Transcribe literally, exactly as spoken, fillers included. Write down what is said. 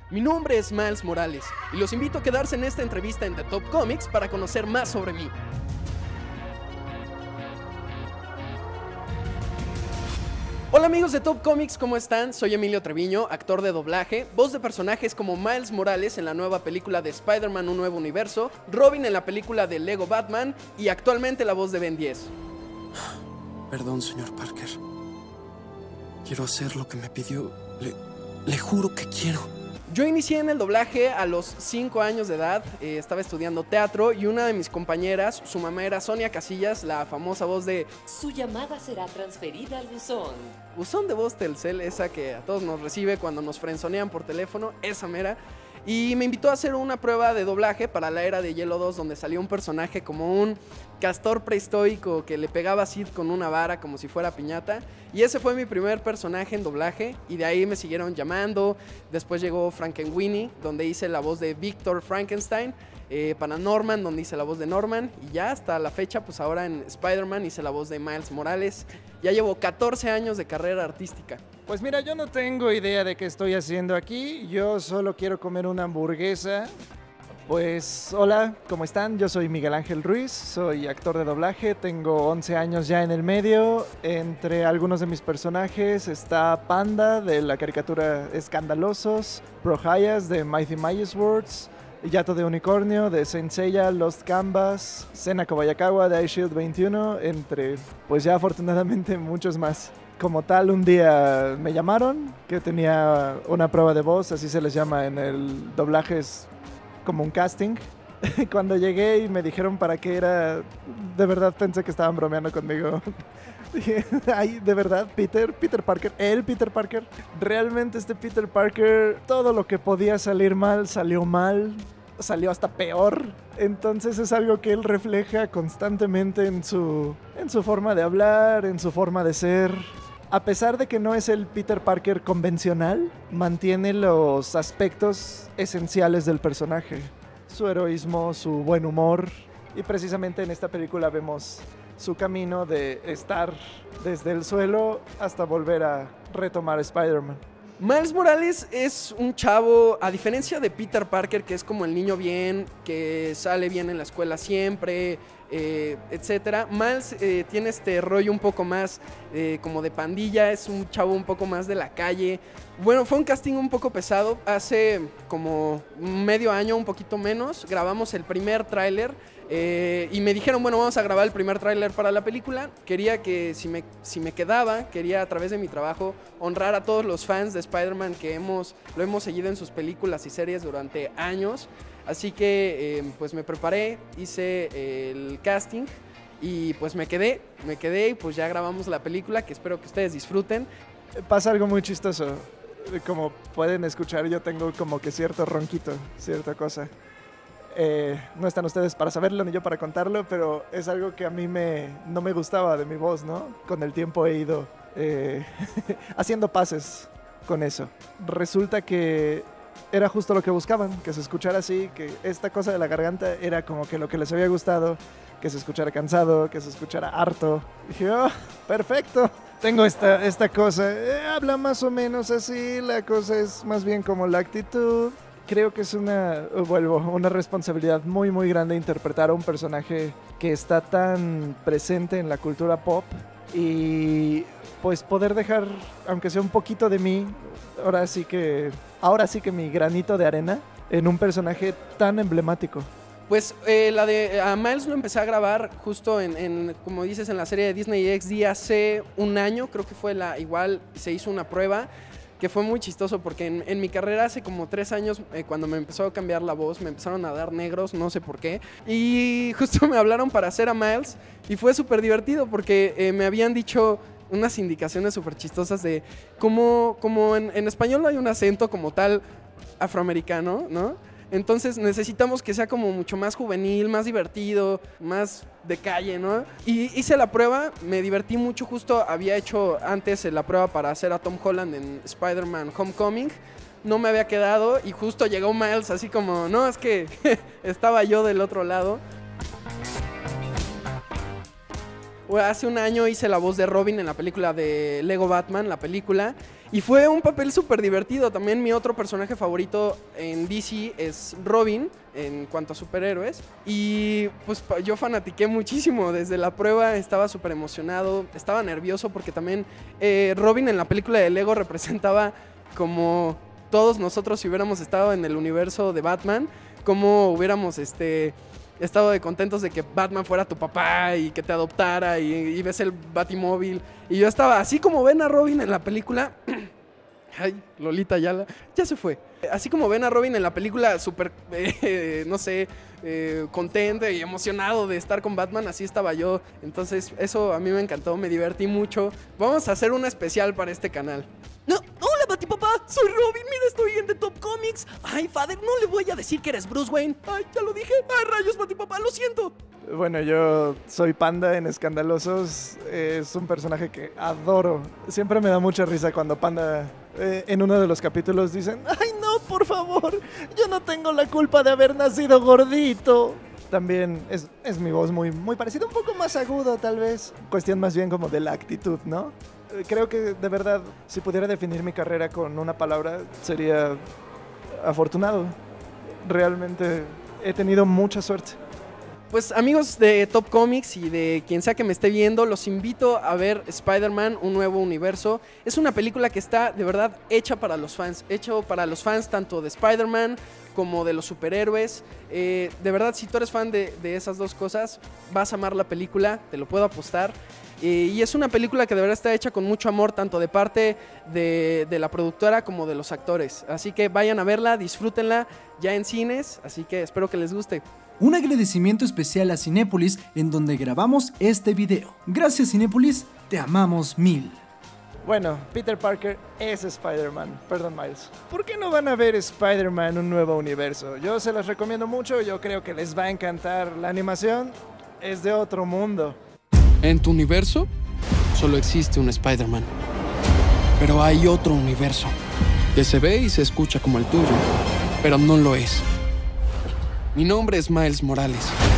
Mi nombre es Miles Morales y los invito a quedarse en esta entrevista en The Top Comics para conocer más sobre mí. Hola amigos de Top Comics, ¿cómo están? Soy Emilio Treviño, actor de doblaje, voz de personajes como Miles Morales en la nueva película de Spider-Man Un Nuevo Universo, Robin en la película de Lego Batman y actualmente la voz de Ben diez. Perdón, señor Parker. Quiero hacer lo que me pidió. Le, le juro que quiero. Yo inicié en el doblaje a los cinco años de edad, eh, estaba estudiando teatro y una de mis compañeras, su mamá era Sonia Casillas, la famosa voz de... Su llamada será transferida al buzón. Buzón de voz Telcel, esa que a todos nos recibe cuando nos frenzonean por teléfono, esa mera. Y me invitó a hacer una prueba de doblaje para la Era de Hielo dos, donde salió un personaje como un castor prehistórico que le pegaba así con una vara como si fuera piñata. Y ese fue mi primer personaje en doblaje, y de ahí me siguieron llamando. Después llegó Frankenweenie, donde hice la voz de Victor Frankenstein. Eh, para Norman, donde hice la voz de Norman. Y ya hasta la fecha, pues ahora en Spider-Man hice la voz de Miles Morales. Ya llevo catorce años de carrera artística. Pues mira, yo no tengo idea de qué estoy haciendo aquí. Yo solo quiero comer una hamburguesa. Pues hola, ¿cómo están? Yo soy Miguel Ángel Ruiz, soy actor de doblaje, tengo once años ya en el medio. Entre algunos de mis personajes está Panda de la caricatura Escandalosos, Prohayas de Mighty Mightiest Words, Yato de Unicornio de Saint Seiya, Lost Canvas, Sena Kobayakawa de iShield veintiuno, entre pues ya afortunadamente muchos más. Como tal, un día me llamaron, que tenía una prueba de voz, así se les llama en el doblaje, es como un casting. Cuando llegué y me dijeron para qué era, de verdad pensé que estaban bromeando conmigo. Dije, ay, de verdad, Peter, Peter Parker, el Peter Parker. Realmente este Peter Parker, todo lo que podía salir mal, salió mal, salió hasta peor. Entonces es algo que él refleja constantemente en su, en su forma de hablar, en su forma de ser. A pesar de que no es el Peter Parker convencional, mantiene los aspectos esenciales del personaje. Su heroísmo, su buen humor. Y precisamente en esta película vemos su camino de estar desde el suelo hasta volver a retomar Spider-Man. Miles Morales es un chavo, a diferencia de Peter Parker, que es como el niño bien, que sale bien en la escuela siempre, eh, etcétera. Miles eh, tiene este rollo un poco más eh, como de pandilla, es un chavo un poco más de la calle. Bueno, fue un casting un poco pesado. Hace como medio año, un poquito menos, grabamos el primer tráiler. Eh, y me dijeron, bueno, vamos a grabar el primer tráiler para la película. Quería que si me, si me quedaba, quería a través de mi trabajo honrar a todos los fans de Spider-Man que hemos, lo hemos seguido en sus películas y series durante años. Así que eh, pues me preparé, hice eh, el casting y pues me quedé, me quedé y pues ya grabamos la película, que espero que ustedes disfruten. Pasa algo muy chistoso. Como pueden escuchar, yo tengo como que cierto ronquito, cierta cosa. Eh, no están ustedes para saberlo ni yo para contarlo, pero es algo que a mí me, no me gustaba de mi voz, ¿no? Con el tiempo he ido eh, haciendo pases con eso. Resulta que era justo lo que buscaban, que se escuchara así, que esta cosa de la garganta era como que lo que les había gustado, que se escuchara cansado, que se escuchara harto. Dije, oh, perfecto, tengo esta, esta cosa, eh, habla más o menos así, la cosa es más bien como la actitud. Creo que es una, vuelvo, una responsabilidad muy muy grande interpretar a un personaje que está tan presente en la cultura pop y pues poder dejar, aunque sea un poquito de mí, ahora sí que, ahora sí que mi granito de arena en un personaje tan emblemático. Pues eh, la de a Miles lo empecé a grabar justo en, en, como dices, en la serie de Disney X D hace un año, creo que fue la, igual se hizo una prueba, que fue muy chistoso porque en, en mi carrera hace como tres años, eh, cuando me empezó a cambiar la voz, me empezaron a dar negros, no sé por qué, y justo me hablaron para hacer a Miles y fue súper divertido porque eh, me habían dicho unas indicaciones súper chistosas de cómo, como en, en español no hay un acento como tal afroamericano, ¿no? Entonces necesitamos que sea como mucho más juvenil, más divertido, más de calle, ¿no? Y hice la prueba, me divertí mucho, justo había hecho antes la prueba para hacer a Tom Holland en Spider-Man Homecoming, no me había quedado y justo llegó Miles así como, no, es que estaba yo del otro lado. hace un año hice la voz de Robin en la película de Lego Batman, la película. Y fue un papel súper divertido. También mi otro personaje favorito en D C es Robin, en cuanto a superhéroes. Y pues yo fanatiqué muchísimo. Desde la prueba estaba súper emocionado, estaba nervioso porque también eh, Robin en la película de Lego representaba como todos nosotros si hubiéramos estado en el universo de Batman, como hubiéramos este... estado de contentos de que Batman fuera tu papá y que te adoptara y, y ves el Batimóvil. Y yo estaba así como ven a Robin en la película. Ay, Lolita Ayala, ya se fue. Así como ven a Robin en la película súper, eh, no sé, eh, contento y emocionado de estar con Batman, así estaba yo. Entonces eso a mí me encantó, me divertí mucho. Vamos a hacer una especial para este canal. No, hola Batipapá, soy Robin, mira estoy en The Top Comics. Ay, Father, no le voy a decir que eres Bruce Wayne. Ay, ya lo dije. Ay, rayos, Batipapá, lo siento. Bueno, yo soy Panda en Escandalosos. Es un personaje que adoro. Siempre me da mucha risa cuando Panda eh, en uno de los capítulos dicen: ay no, por favor, yo no tengo la culpa de haber nacido gordito. También es, es mi voz muy, muy parecida, un poco más agudo tal vez. Cuestión más bien como de la actitud, ¿no? Creo que de verdad, si pudiera definir mi carrera con una palabra, sería afortunado. Realmente he tenido mucha suerte. Pues amigos de Top Comics y de quien sea que me esté viendo, los invito a ver Spider-Man, un nuevo universo. Es una película que está de verdad hecha para los fans, hecho para los fans tanto de Spider-Man como de los superhéroes. Eh, de verdad, si tú eres fan de, de esas dos cosas, vas a amar la película, te lo puedo apostar. Eh, y es una película que de verdad está hecha con mucho amor, tanto de parte de, de la productora como de los actores. Así que vayan a verla, disfrútenla ya en cines, así que espero que les guste. Un agradecimiento especial a Cinépolis en donde grabamos este video. Gracias Cinépolis, te amamos mil. Bueno, Peter Parker es Spider-Man, perdón Miles. ¿Por qué no van a ver Spider-Man, un nuevo universo? Yo se los recomiendo mucho, yo creo que les va a encantar. La animación es de otro mundo. En tu universo solo existe un Spider-Man. Pero hay otro universo que se ve y se escucha como el tuyo, pero no lo es. Mi nombre es Miles Morales.